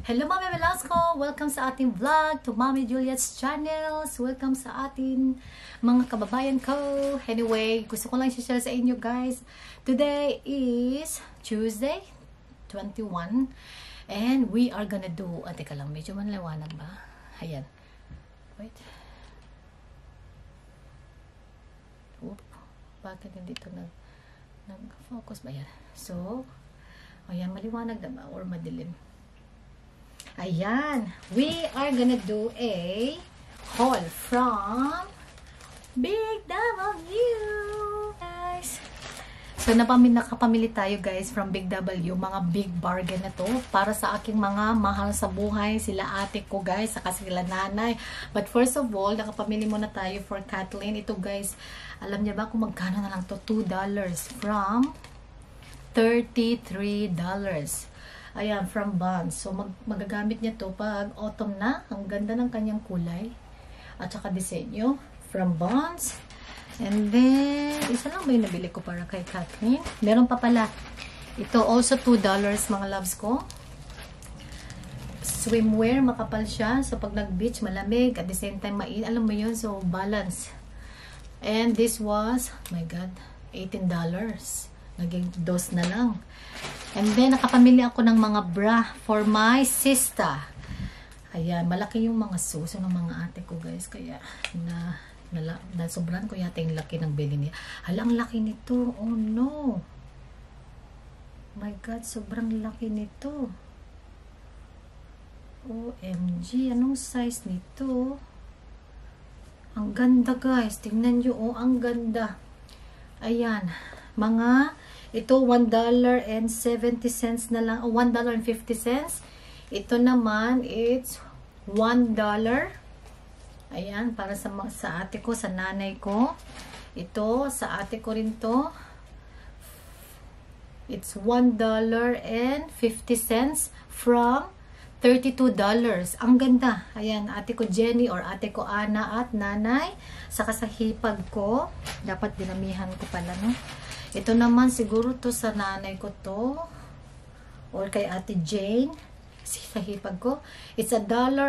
Hello Mami Velasco! Welcome sa ating vlog to Mami Juliet's channels. Welcome sa ating mga kababayan ko. Anyway, gusto ko lang i-share sa inyo guys. Today is Tuesday, 21. And we are gonna do, teka lang, medyo manliwanag ba? Ayan. Wait. Oop. Bakit hindi ito nag-focus ba yan? So, ayan, maliwanag na ba? Or madilim? Ayan, we are gonna do a haul from Big W, guys. So, nakapamili tayo, guys, from Big W. Mga big bargain na to para sa aking mga mahal sa buhay. Sila ate ko, guys, saka sila nanay. But first of all, nakapamili muna tayo for Kathleen. Ito, guys, alam niya ba kung magkano na lang to? $2 from $33. Ayan, from Bonds. So, magagamit niya to pag autumn na. Ang ganda ng kanyang kulay. At saka disenyo. From Bonds. And then, isa lang ba yung nabili ko para kay Kathleen? Meron pa pala. Ito also $2 mga loves ko. Swimwear, makapal siya. So, pag nag-beach, malamig. At the same time, alam mo yun. So, balance. And this was, my God, $18. Naging dos na lang. And then, nakapamili ako ng mga bra for my sister. Ayan, malaki yung mga suso ng mga ate ko, guys. Kaya, sobrang ko yata yung laki ng bili niya. Hala, ang laki nito. Oh, no. My God, sobrang laki nito. OMG, anong size nito? Ang ganda, guys. Tingnan nyo, oh, ang ganda. Ayan, mga... Ito, $1.70 na lang. $1.50. Ito naman, it's $1. Ayan, para sa ate ko, sa nanay ko. Ito, sa ate ko rin to. It's $1.50 from $32. Ang ganda. Ayan, ate ko Jenny or ate ko Ana at nanay. Saka sa hipag ko. Dapat dinamihan ko pala, no? Ito naman, siguro to sa nanay ko to. Or kay ate Jane. Kasi sa hipag ko. It's $1.20.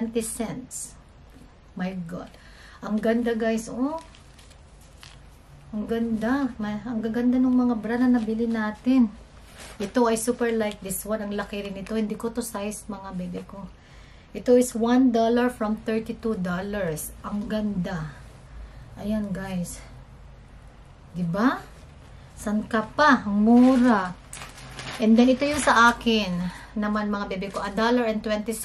My God. Ang ganda, guys. Oh. Ang ganda. Ang gaganda ng mga bra na nabili natin. Ito ay super like this one. Ang laki rin ito. Hindi ko to size, mga bebe ko. Ito is $1 from $32. Ang ganda. Ayan, guys. Diba? San ka pa? Ang mura. And then, ito yung sa akin. Naman, mga bebe ko. $1.20.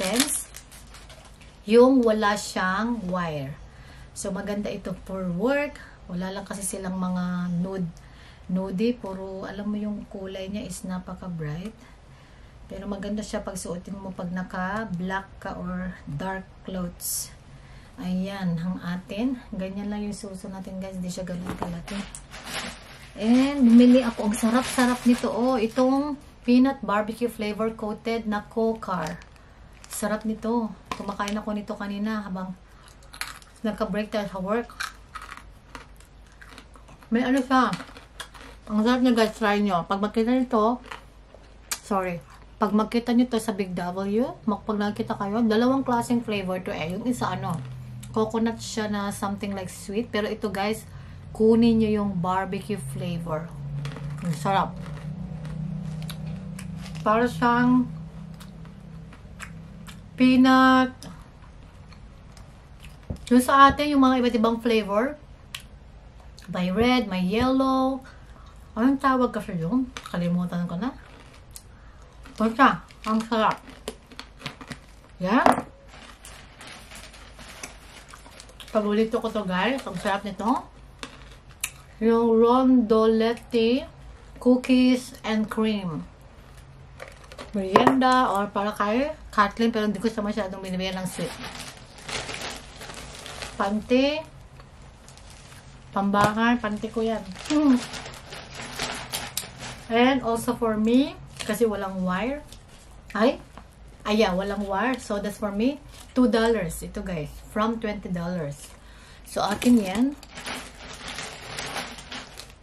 Yung wala siyang wire. So, maganda ito for work. Wala lang kasi silang mga nude. Puro, alam mo yung kulay niya is napaka-bright. Pero maganda siya pag suotin mo pag naka-black ka or dark clothes. Ayan, ang atin. Ganyan lang yung suso natin, guys. Hindi siya ganun kalaki. And, bumili ako. Ang sarap-sarap nito. Oh, itong peanut barbecue flavor coated na Kokar. Sarap nito. Kumakain ako nito kanina habang nagka-break tayo sa work. May ano siya. Ang sarap niya, guys. Try nyo. Pag magkita nito, pag magkita nyo to sa Big W, pag nakita kayo, dalawang klaseng flavor to eh. Yung isa ano, coconut siya na something like sweet. Pero ito, guys, kunin nyo yung barbecue flavor. Ang sarap. Para siyang peanut. Yung sa atin, yung mga iba't ibang flavor. May red, may yellow. Anong tawag kasi yun? Kalimutan ko na. Basta, ang sarap. Yan. Paborito ko to, guys. Ang sarap nito. Yung Rondoletti cookies and cream. Merienda or para kay Kathleen, pero hindi ko siya masyadong binibigyan ng sweet. Panty. Pambangan. Panty ko yan. And also for me, kasi walang wire. Walang wire. So that's for me. $2. Ito, guys. From $20. So akin yan.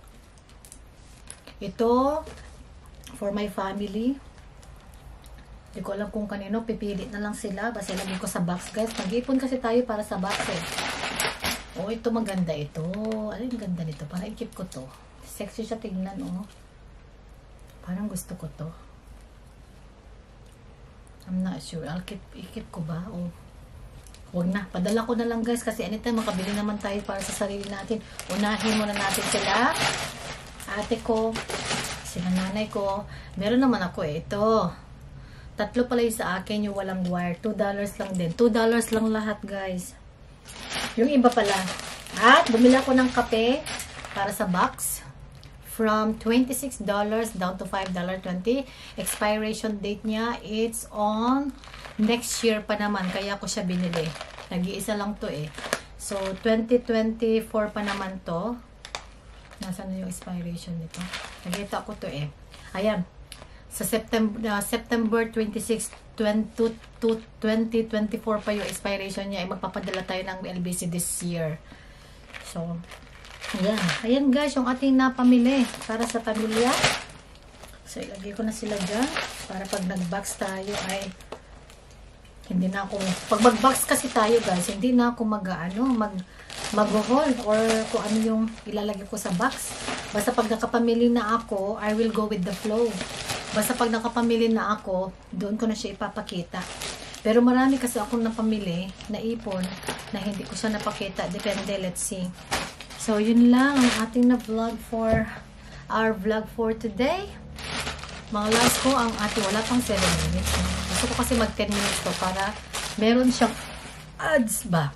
Ito, for my family. Hindi ko alam kung kanino. Pipilit na lang sila. Basta ilagay ko sa box, guys. Mag-iipon kasi tayo para sa box, eh. Oh, ito maganda ito. Ano yung ganda nito? Para i-keep ko to. Sexy siya tingnan, oh. Parang gusto ko to. I'm not sure. I-keep ko ba? Oh. Huwag na. Padala ko na lang, guys. Kasi anytime makabili naman tayo para sa sarili natin. Unahin muna natin sila. Ate ko. Sila nanay ko. Meron naman ako, eh. Ito. 3 pala yung sa akin. Yung walang wire. $2 lang din. $2 lang lahat, guys. Yung iba pala. At bumili ako ng kape para sa box. From $26 down to $5.20. Expiration date niya, it's on next year pa naman. Kaya ko siya binili. Nag-iisa lang to, eh. So, 2024 pa naman to. Nasaan na yung expiration nito? Nakita ko to, eh. Ayan. Sa September 26, 2024 pa yung expiration niya. Magpapadala tayo ng LBC this year. So, ayan. Ayan, guys, yung ating napamili para sa pamilya. So, ilagay ko na sila dyan. Para pag nag-box tayo ay hindi na ako, pag mag-box kasi tayo, guys, hindi na ako mag-haul or kung ano yung ilalagay ko sa box. Basta pag nakapamili na ako, I will go with the flow. Basta pag nakapamili na ako, doon ko na siya ipapakita. Pero marami kasi akong napamili, naipon, na hindi ko siya napakita. Depende, let's see. So, yun lang ang ating na vlog for our vlog for today. Mga last ko ang ating, wala pang 7 minutes. Gusto ko kasi mag 10 minutes to para meron siyang ads ba.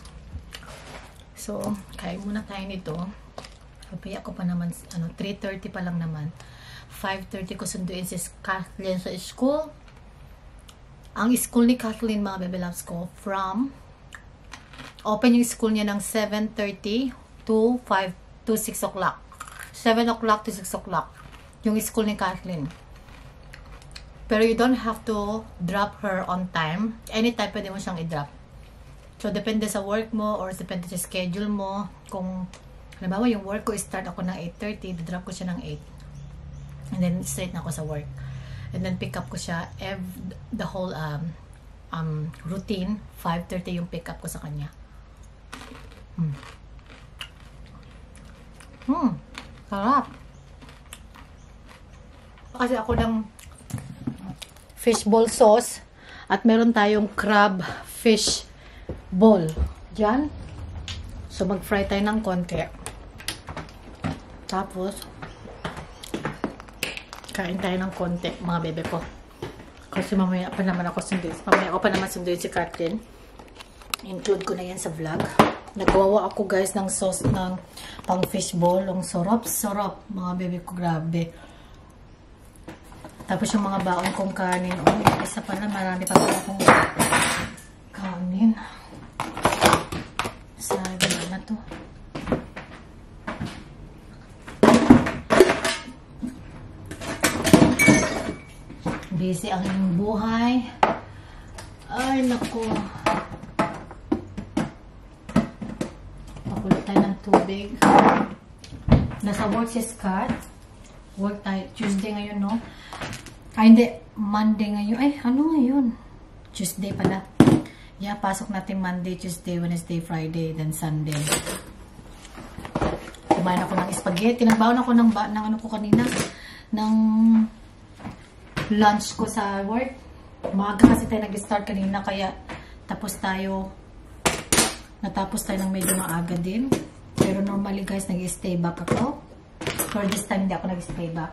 So, kain muna tayo nito. Kapaya ko pa naman, 3:30 pa lang naman. 5:30 ko sunduin si Kathleen sa school. Ang school ni Kathleen, mga baby loves ko, open yung school niya ng 7:30 to 6 o'clock. 7 o'clock to 6 o'clock. Yung school ni Kathleen. Pero you don't have to drop her on time. Anytime pwede mo siyang i-drop. So, depende sa work mo or depende sa schedule mo. Kung, halimbawa, yung work ko start ako ng 8:30, drop ko siya ng 8. And then, straight na ako sa work. And then, pick up ko siya the whole routine. 5:30 yung pick up ko sa kanya. Sarap. Kasi ako ng fishball sauce at meron tayong crab fish ball dyan. So, mag-fry tayo ng konti. Tapos, kain tayo ng konti, mga bebe ko. Kasi mamaya pa naman ako sunduin. Mamaya ako pa naman sunduin si Kathleen. Include ko na yan sa vlog. Nagawa ako, guys, ng sauce ng pang fishball. Ang sarap, mga bebe ko. Grabe. Tapos yung mga baon kong kanin. Oh, isa pala, marami pa pala akong kanin. Sabi na to. Busy ang inyong buhay. Ay, naku. Pakulit tayo ng tubig. Nasa work si Scott. Work tayo. Tuesday ngayon, no? Ay, hindi. Monday ngayon. Ay, ano ngayon? Tuesday pala. Yeah, pasok natin Monday, Tuesday, Wednesday, Friday, then Sunday. Kumain ako ng spaghetti. Nagbaon ako ng ano ko kanina. Ng lunch ko sa work. Maaga kasi tayo nag-start kanina, kaya natapos tayo ng medyo maaga din. Pero normally, guys, nag-stay back ako. For this time, hindi ako nag-stay back.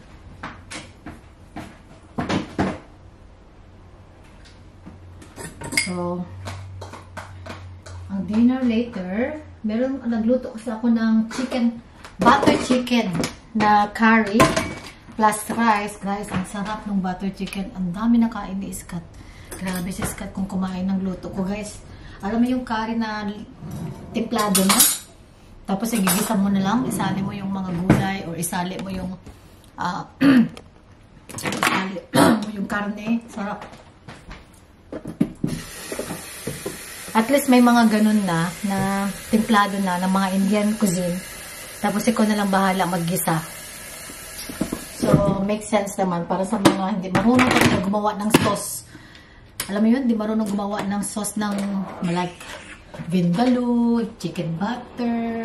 So, ang dinner later, nagluto kasi ako ng butter chicken na curry plus rice. Guys, ang sarap ng butter chicken. Ang dami na kain ni Scott. Grabe si Scott kung kumain ng luto ko, guys. Alam mo yung curry na timplado na? Tapos, igigisa mo na lang. Isali mo yung mga gulay or isali mo yung yung karne. Sarap. At least may mga ganun na templado na ng mga Indian cuisine. Tapos ikaw na lang bahala maggisa. So, makes sense naman para sa mga hindi marunong talaga gumawa ng sauce alam mo yun, di marunong gumawa ng sauce ng like vindaloo, chicken butter,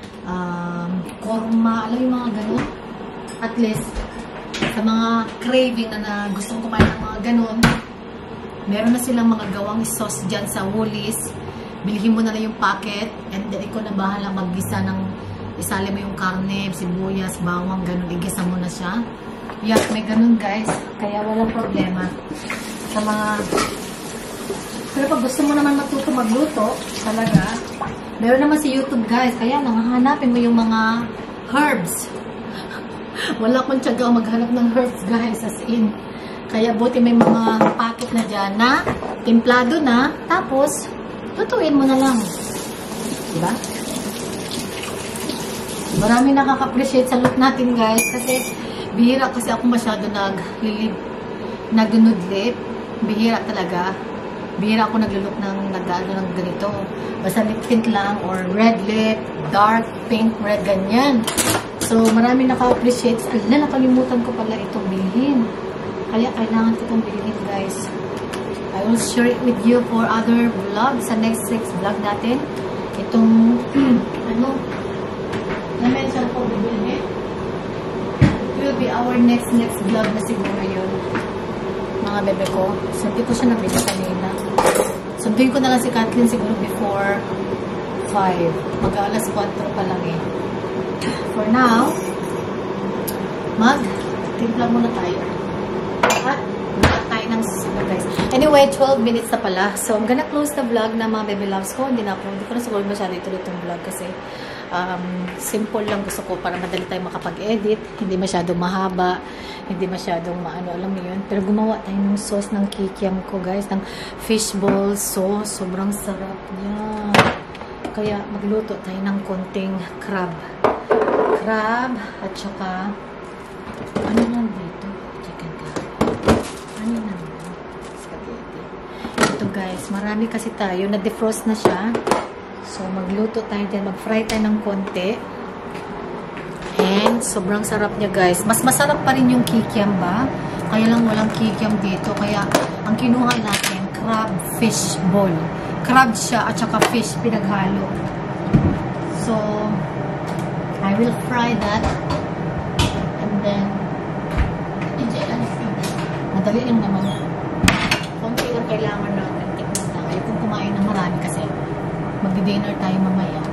korma, alam mo yung mga ganun. At least, sa mga craving na gustong kumain ng mga ganun, meron na silang mga gawang sauce dyan sa Woolies. Bilhin mo na lang yung packet, and then ikaw na bahala maggisa ng, isali mo yung karne, sibuyas, bawang, ganun, igisa mo na siya. Yes, may ganun guys, kaya walang problema sa mga, pero pag gusto mo naman matuto magluto, talaga, meron naman si YouTube guys, kaya nangahanapin mo yung mga herbs. Wala akong tiyaga maghanap ng herbs guys, as in. Kaya buti may mga packet na dyan na timplado na, tapos lutuin mo na lang. Diba? Marami nakaka-appreciate sa look natin guys, kasi bihira kasi ako masyado nagnudlip. Bihira talaga. Bihira ako naglulok ng ganito. Basta lip tint lang or red lip, dark, pink, red, ganyan. So, marami naka-appreciate. Ala, nakalimutan ko pala itong bilhin. Kaya kailangan ko itong bilhin, guys. I will share it with you for other vlogs. Sa next vlog natin. Itong, na-mention ko bilhin. It will be our next vlog na siguro yun. Mga bebe ko. So, hindi ko siya nabili kanina. Sunduin ko na lang si Kathleen siguro before 5. Mag-alas 4 pa lang eh. For now, mag-timpla muna tayo. At wala tayo ng susunod guys. Anyway, 12 minutes na pala. So, I'm gonna close the vlog na mga baby loves ko. Hindi ko na siguro masyado ituloy itong vlog kasi simple lang gusto ko para madali tayo makapag-edit. Hindi masyadong mahaba. Hindi masyadong alam mo yun. Pero gumawa tayo ng sauce ng kikiam ko guys. Ng fishball sauce. Sobrang sarap niya. Kaya magluto tayo ng konting crab at saka ano lang dito? Chicken curry. Ano lang? Spaghetti. Ito guys, marami kasi tayo. Na-defrost na siya. So, magluto tayo dyan. Mag-fry tayo ng konti. And, sobrang sarap niya guys. Mas masarap pa rin yung kikiam ba? Kaya lang walang kikiam dito. Kaya, ang kinuha natin, crab fish ball. Crab siya at saka fish pinaghalo. So, I will fry that. And then, madali lang naman. Konti lang kailangan natin. Tikman lang. Ayokong kumain ng marami kasi mag-dinner tayo mamaya.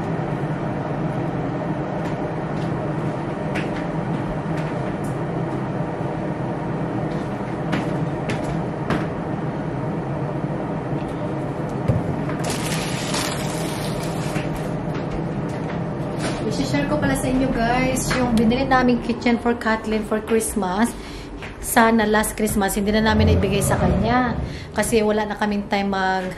I-share ko pala sa inyo guys yung binili naming kitchen for Kathleen for Christmas. Sana last Christmas hindi na namin naibigay sa kanya kasi wala na kaming time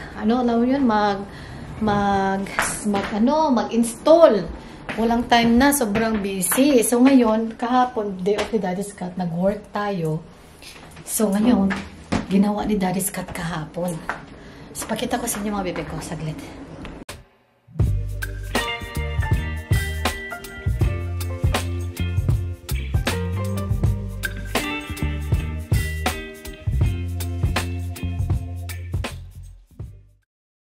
mag-install. Walang time na, sobrang busy. So ngayon, kahapon day of ni Daddy Scott, nag-work tayo. So ngayon, ginawa ni Daddy Scott kahapon. So pakita ko sa inyo mga bebe ko, saglit.